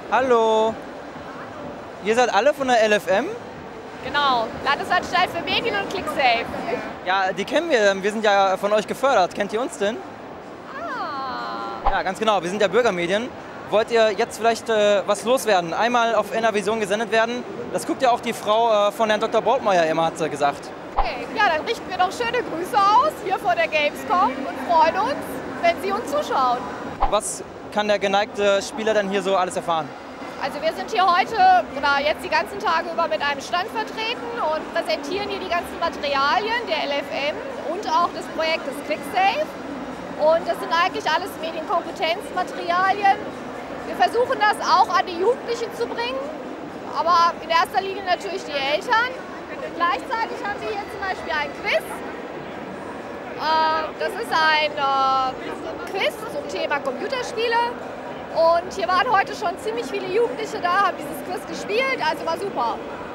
Hallo. Ihr seid alle von der LFM? Genau, Landesanstalt für Medien und ClickSafe. Ja, die kennen wir. Wir sind ja von euch gefördert. Kennt ihr uns denn? Ah. Ja, ganz genau. Wir sind ja Bürgermedien. Wollt ihr jetzt vielleicht was loswerden? Einmal auf NRVision gesendet werden. Das guckt ja auch die Frau von Herrn Dr. Brautmeier immer, hat sie gesagt. Okay, ja, dann richten wir doch schöne Grüße aus hier vor der Gamescom und freuen uns, wenn Sie uns zuschauen. Was kann der geneigte Spieler denn hier so alles erfahren? Also wir sind hier heute oder jetzt die ganzen Tage über mit einem Stand vertreten und präsentieren hier die ganzen Materialien der LFM und auch des Projektes ClickSafe. Und das sind eigentlich alles Medienkompetenzmaterialien. Wir versuchen das auch an die Jugendlichen zu bringen, aber in erster Linie natürlich die Eltern. Gleichzeitig haben wir hier zum Beispiel ein Quiz. Das ist ein Quiz zum Thema Computerspiele. Und hier waren heute schon ziemlich viele Jugendliche da, haben dieses Quiz gespielt, also war super.